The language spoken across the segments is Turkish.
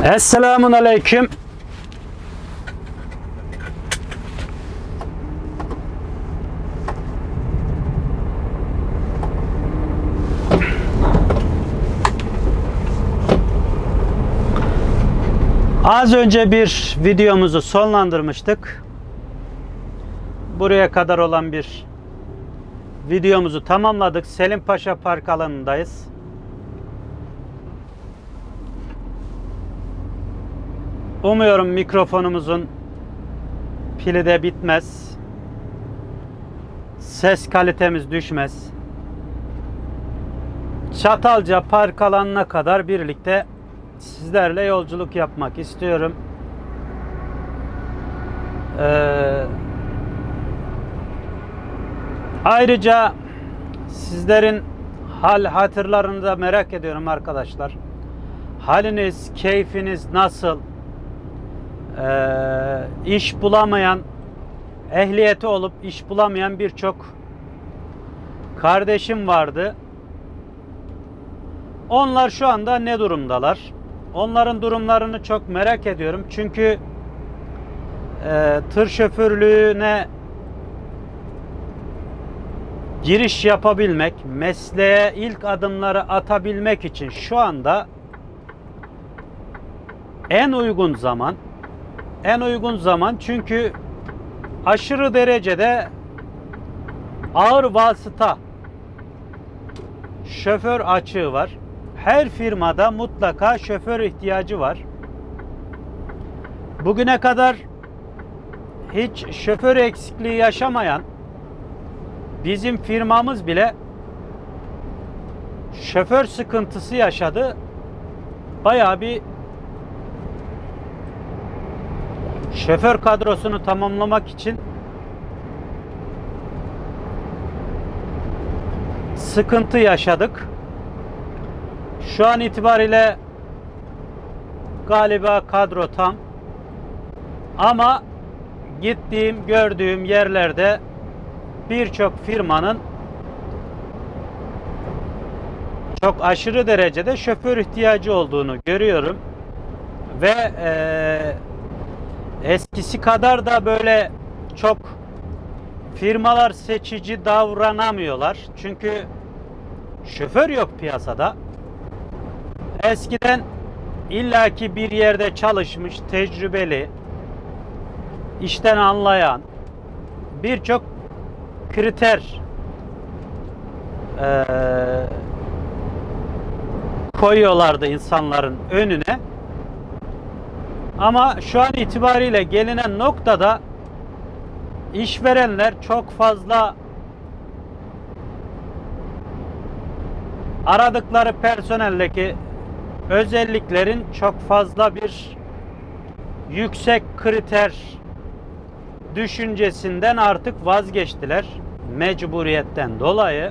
Esselamun Aleyküm. Az önce bir videomuzu sonlandırmıştık. Buraya kadar olan bir videomuzu tamamladık. Selim Paşa Park alanındayız. Umuyorum mikrofonumuzun pili de bitmez. Ses kalitemiz düşmez. Çatalca Park alanına kadar birlikte sizlerle yolculuk yapmak istiyorum. Ayrıca sizlerin hal hatırlarını da merak ediyorum arkadaşlar. Haliniz, keyfiniz nasıl? İş bulamayan, ehliyeti olup iş bulamayan birçok kardeşim vardı. Onlar şu anda ne durumdalar? Onların durumlarını çok merak ediyorum. Çünkü tır şoförlüğüne giriş yapabilmek, mesleğe ilk adımları atabilmek için şu anda en uygun zaman çünkü aşırı derecede ağır vasıta şoför açığı var. Her firmada mutlaka şoför ihtiyacı var. Bugüne kadar hiç şoför eksikliği yaşamayan bizim firmamız bile şoför sıkıntısı yaşadı. Bayağı bir şoför kadrosunu tamamlamak için sıkıntı yaşadık. Şu an itibariyle galiba kadro tam. Ama gittiğim, gördüğüm yerlerde birçok firmanın çok aşırı derecede şoför ihtiyacı olduğunu görüyorum. Ve eskisi kadar da böyle çok firmalar seçici davranamıyorlar. Çünkü şoför yok piyasada. Eskiden illaki bir yerde çalışmış, tecrübeli, işten anlayan birçok kriter koyuyorlardı insanların önüne. Ama şu an itibariyle gelinen noktada işverenler çok fazla aradıkları personeldeki özelliklerin çok fazla bir yüksek kriter düşüncesinden artık vazgeçtiler. Mecburiyetten dolayı.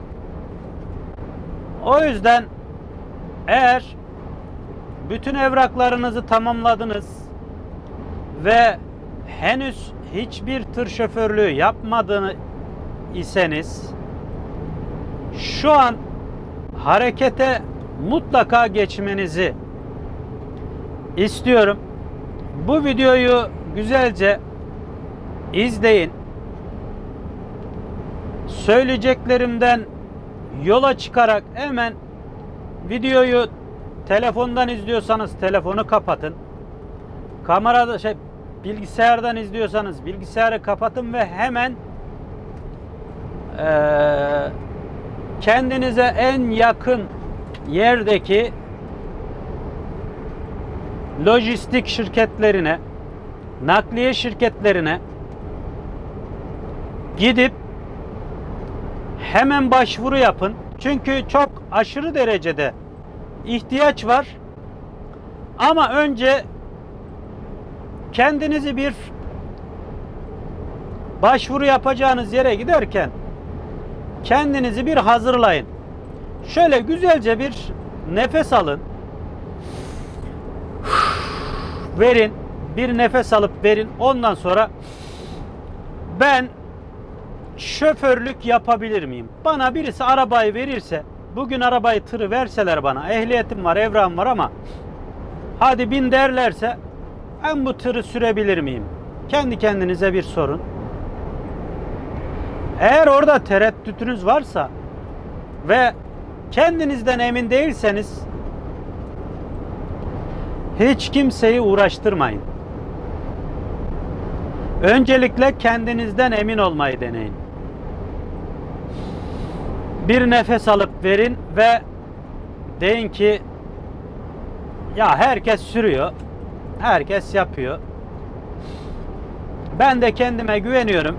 O yüzden eğer bütün evraklarınızı tamamladınız ve henüz hiçbir tır şoförlüğü yapmadığını iseniz şu an harekete mutlaka geçmenizi istiyorum. Bu videoyu güzelce izleyin. Söyleyeceklerimden yola çıkarak hemen videoyu telefondan izliyorsanız telefonu kapatın. Bilgisayardan izliyorsanız bilgisayarı kapatın ve hemen kendinize en yakın yerdeki lojistik şirketlerine, nakliye şirketlerine gidip hemen başvuru yapın. Çünkü çok aşırı derecede ihtiyaç var. Ama önce kendinizi bir başvuru yapacağınız yere giderken kendinizi bir hazırlayın. Şöyle güzelce bir nefes alın. Verin. Bir nefes alıp verin. Ondan sonra ben şoförlük yapabilir miyim? Bana birisi arabayı verirse, bugün arabayı, tırı verseler bana, ehliyetim var, evram var ama Hadi bin derlerse ben bu tırı sürebilir miyim? Kendi kendinize bir sorun. Eğer orada tereddütünüz varsa ve kendinizden emin değilseniz hiç kimseyi uğraştırmayın. Öncelikle kendinizden emin olmayı deneyin. Bir nefes alıp verin ve deyin ki ya herkes sürüyor, herkes yapıyor. Ben de kendime güveniyorum.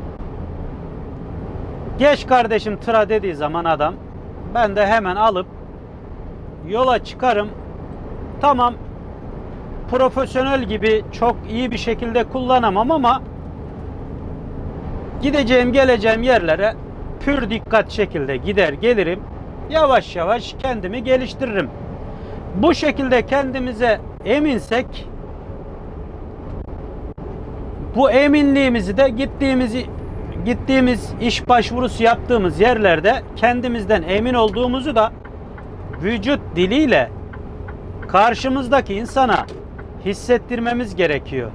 Geç kardeşim tıra dediği zaman adam, ben de hemen alıp yola çıkarım. Tamam, profesyonel gibi çok iyi bir şekilde kullanamam ama gideceğim geleceğim yerlere pür dikkat şekilde gider gelirim. Yavaş yavaş kendimi geliştiririm. Bu şekilde kendimize eminsek, bu eminliğimizi de gittiğimiz iş başvurusu yaptığımız yerlerde kendimizden emin olduğumuzu da vücut diliyle karşımızdaki insana hissettirmemiz gerekiyor.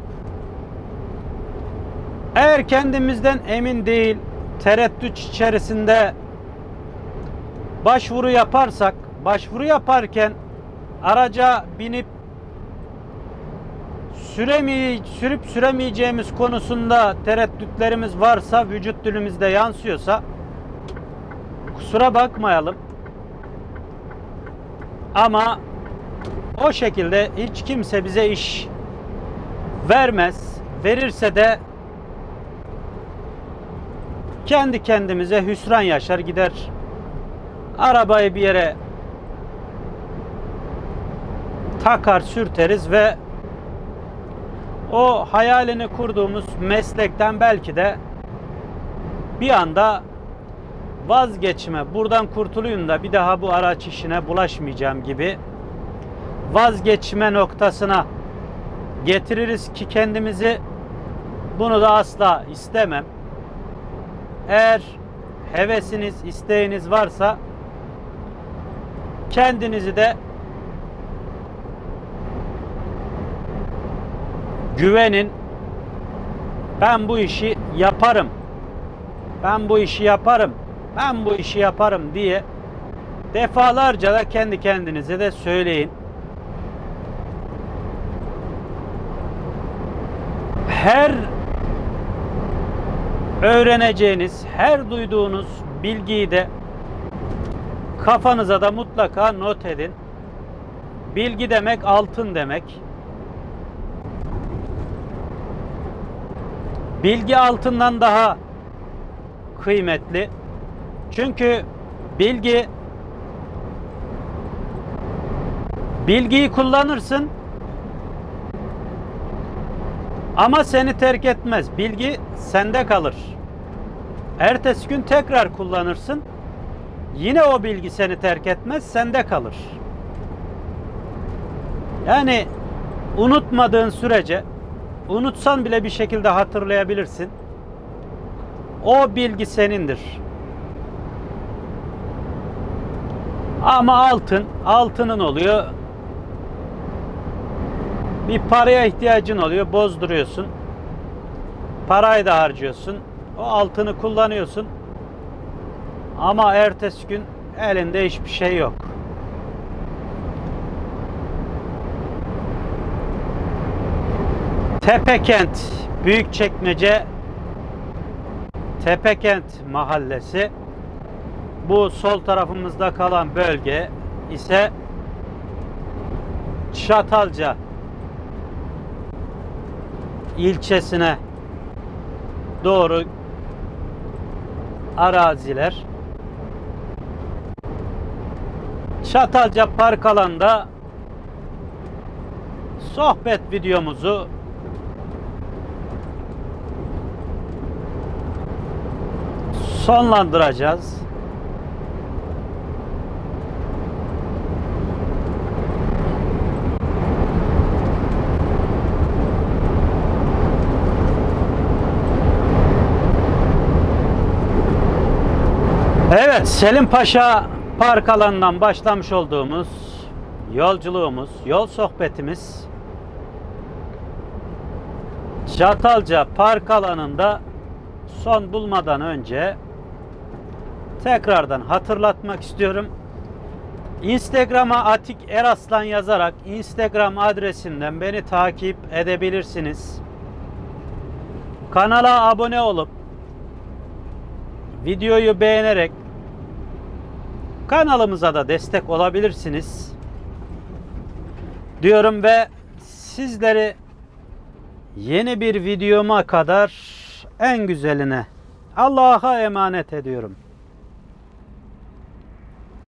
Eğer kendimizden emin değil, tereddüt içerisinde başvuru yaparsak, başvuru yaparken araca binip sürüp süremeyeceğimiz konusunda tereddütlerimiz varsa, vücut dilimizde yansıyorsa kusura bakmayalım. Ama o şekilde hiç kimse bize iş vermez. Verirse de kendi kendimize hüsran yaşar gider. Arabayı bir yere takar sürteriz ve o hayalini kurduğumuz meslekten belki de bir anda vazgeçme, buradan kurtulayım da bir daha bu araç işine bulaşmayacağım gibi vazgeçme noktasına getiririz ki kendimizi. Bunu da asla istemem. Eğer hevesiniz, isteğiniz varsa kendinizi de güvenin. Ben bu işi yaparım. Ben bu işi yaparım. Ben bu işi yaparım diye defalarca da kendi kendinize de söyleyin. Her öğreneceğiniz, her duyduğunuz bilgiyi de kafanıza da mutlaka not edin. Bilgi demek altın demek. Bilgi altından daha kıymetli. Çünkü bilgiyi kullanırsın ama seni terk etmez. Bilgi sende kalır. Ertesi gün tekrar kullanırsın. Yine o bilgi seni terk etmez, sende kalır. Yani unutmadığın sürece, unutsan bile bir şekilde hatırlayabilirsin. O bilgi senindir. Ama altının oluyor. Bir paraya ihtiyacın oluyor, bozduruyorsun. Parayı da harcıyorsun. O altını kullanıyorsun. Ama ertesi gün elinde hiçbir şey yok. Tepekent, Büyükçekmece Tepekent mahallesi. Bu sol tarafımızda kalan bölge ise Çatalca ilçesine doğru araziler. Çatalca Park alanında sohbet videomuzu sonlandıracağız. Evet, Selim Paşa Park alanından başlamış olduğumuz yolculuğumuz, yol sohbetimiz Çatalca park alanında son bulmadan önce tekrardan hatırlatmak istiyorum. Instagram'a Atik Eraslan yazarak Instagram adresinden beni takip edebilirsiniz. Kanala abone olup videoyu beğenerek kanalımıza da destek olabilirsiniz diyorum ve sizleri yeni bir videoma kadar en güzeline Allah'a emanet ediyorum.